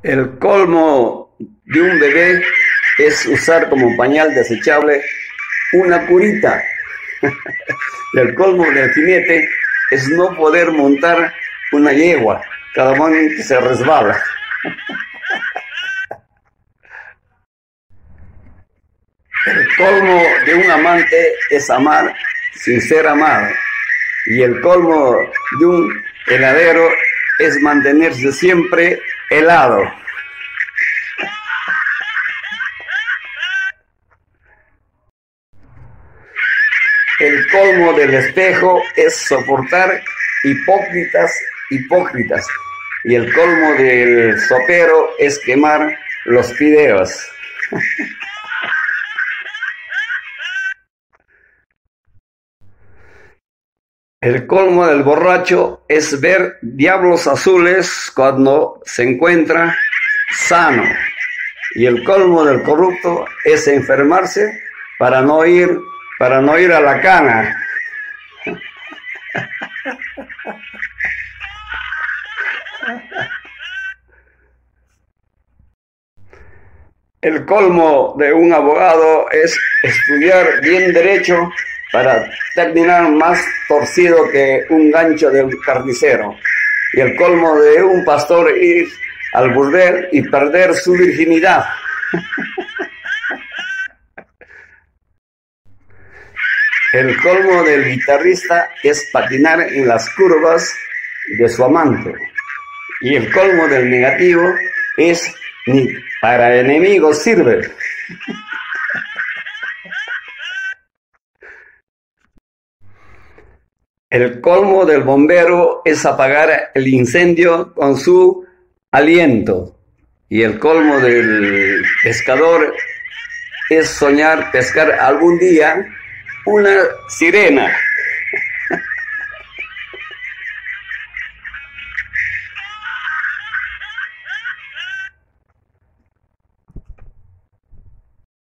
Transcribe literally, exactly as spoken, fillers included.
El colmo de un bebé es usar como pañal desechable una curita. Y el colmo del jinete es no poder montar una yegua cada momento que se resbala. El colmo de un amante es amar sin ser amado. Y el colmo de un heladero es mantenerse siempre helado. El colmo del espejo es soportar hipócritas, hipócritas. Y el colmo del sopero es quemar los fideos. El colmo del borracho es ver diablos azules cuando se encuentra sano. Y el colmo del corrupto es enfermarse para no ir, para no ir a la cana. El colmo de un abogado es estudiar bien derecho para terminar más torcido que un gancho de un carnicero. Y el colmo de un pastor ir al burdel y perder su virginidad. El colmo del guitarrista es patinar en las curvas de su amante. Y el colmo del negativo es ni para enemigos sirve. El colmo del bombero es apagar el incendio con su aliento. Y el colmo del pescador es soñar pescar algún día una sirena.